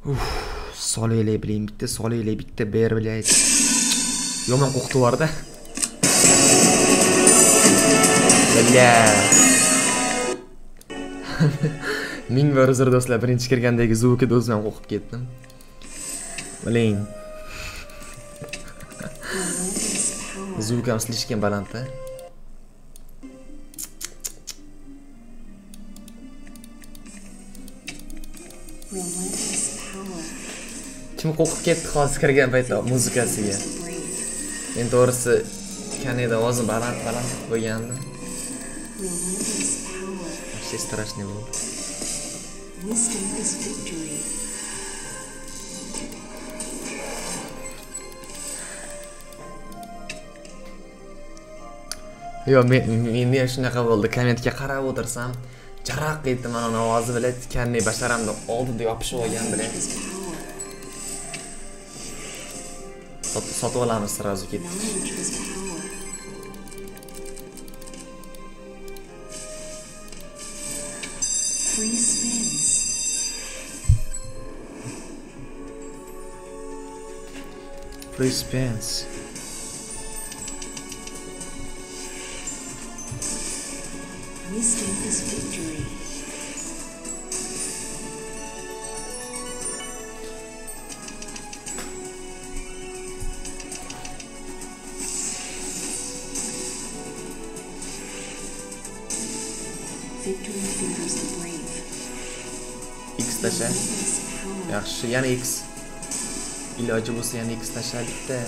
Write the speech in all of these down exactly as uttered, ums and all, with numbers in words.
Uf, solaylik biling, bitta solaylik, bitta ber bilaylik. Yomon qo'rqitib yubordi. Billa. Ming bor uzr do'stlar, birinchi kirgandagi zvukida o'zim qo'rqib ketdim. Biling. Zvuk ham slishgan balandda. Kim qo'rqib ketdi hozir kirgan paytda muzikasiga. Men to'g'risi kaneda ovozim baland baland qo'ygandi. Вообще страшный был. Yo, men men shunaqa bo'ldi. Kommentga qarab o'tirsam, jaraq etdi mana uni ovozi bilan kanni basharamda oldida yopishib olgan bilan. Sotib olamiz sразу ketdik. Free spins. Free spins. Wisdom is victory. Victory favors the brave. X tasha. Yaxshi, yana X. Iloji bo'lsa yana X tashaylikda.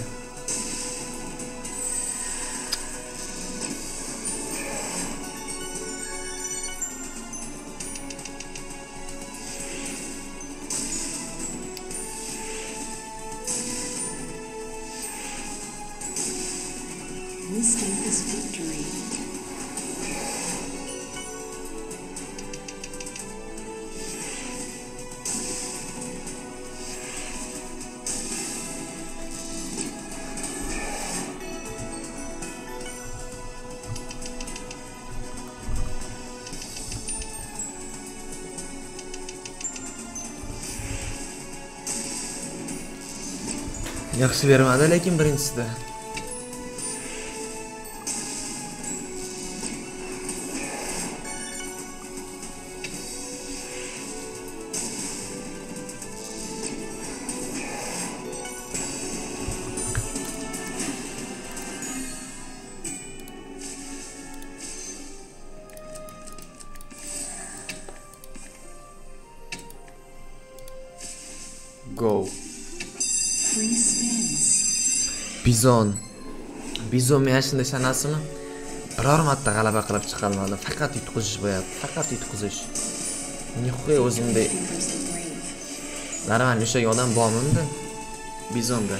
Wisdom is victory. Yaxshi bermadi lekin birinchisida. Go. Free spins. Bizon. Bizon mashina shanasini biror marta g'alaba qilib chiqolmadi. Faqat yutqizish bo'lyapti. Faqat yutqizish. Nixuy o'zimda. Naraman o'sha odam bormindi. Bizonda.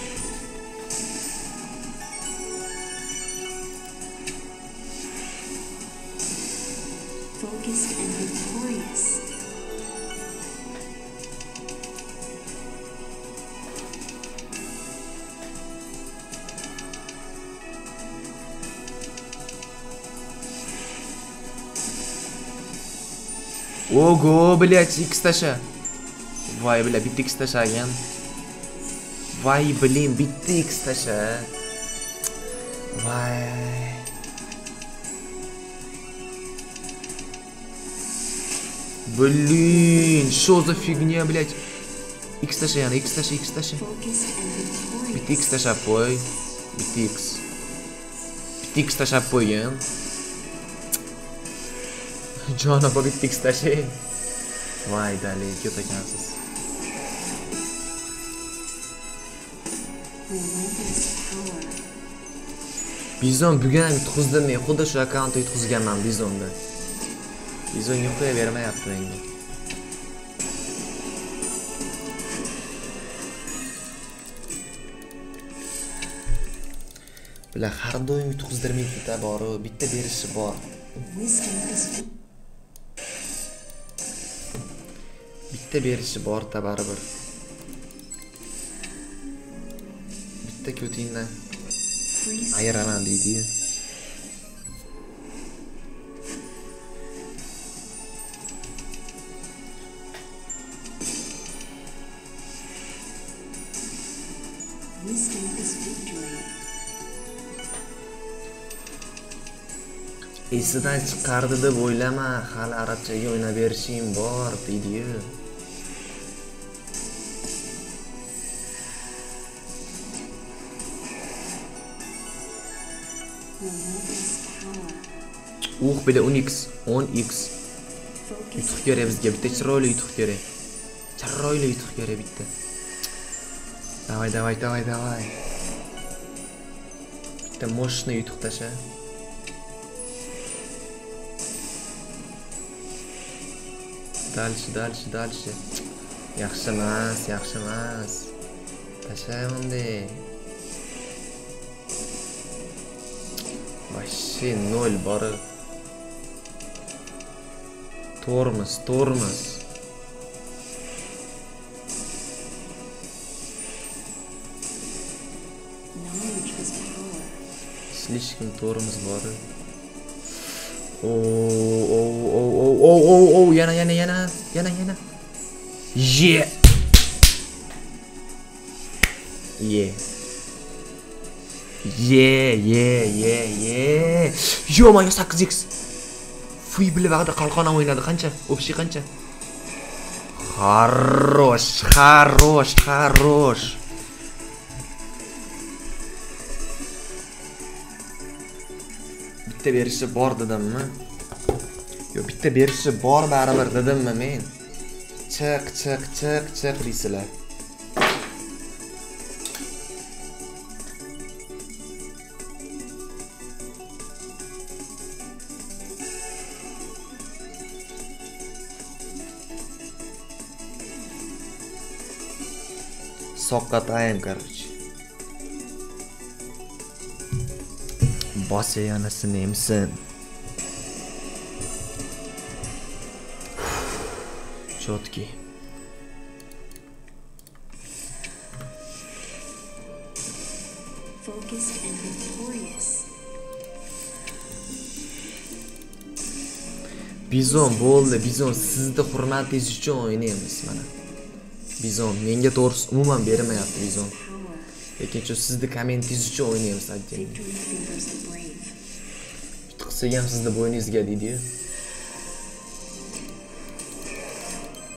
Focused and victorious. Ого, блять, X tasha. Vay bile bitti X tashagan. Vay bilim bitti X tasha. Vay. Блин, что за фигня, блять? X tasha yana, X tasha, X tasha. Bitti X tasha qo'y. Bitti X. Bitti X tasha qo'ygan. Jona bu bitti X tasha. Vay dali, kötü ekansiz. Bizon bugun ham yutqizdim men, xuddi shu akkauntga yutqizganman Bizonda. Bizon yo'qoya bermayapti menga. Bular har doim yutqizdirmaydi-da, bor, bitta berishi bor. Bitta berishi bor-da baribir. Bitta ko'tingdan ayiraman deydi. Wisdom is victory. Esidan chiqardi deb o'ylama, hali arabchaga o'ynab berishim bor, video. Relentless power. Uh, bile o'n x, o'n x. Focus Yutuq kerak bizga, bitta chiroyli yutuq kerak. Chiroyli yutuq kerak bitta. Davay, davay, davay, davay. Bitta moshni yutuq tasha. Dальше, dальше, dальше. Yaxshi emas, yaxshi emas. Tasha bunday. Вообще nol bari. Tormos, tormos. knowledge is power. Слишком tormos bari. Oh, oh, oh, oh, oh, oh, oh, yana, yana, yana, yana, yana. Yeah. Yeah. Yeah, yeah, yeah, yeah. Yo-moyo sakkiz x. Fuy bilib vaqtda qalqona o'ynadi. Qancha? Общий qancha? Хорош, хорош, хорош. Bitta berishi bor dedimmi? Yo, bitta berishi bor baribir dedimmi men? Chiq, chiq, chiq, chiq deysizlar. Soqqatayim, короче. Bossa yanasini emsin. Chotki. Focused and victorious. Bizon bo'ldi, Bizon sizni hurmatingiz uchun o'ynaymiz mana. Bizon menga to'g'risi umuman bermayapti Bizon. Power. Lekin shu sizni kommentingiz uchun o'ynaymiz, ayting. Victory favors the brave. Qilsa ham sizni bo'yningizga deydi-yu.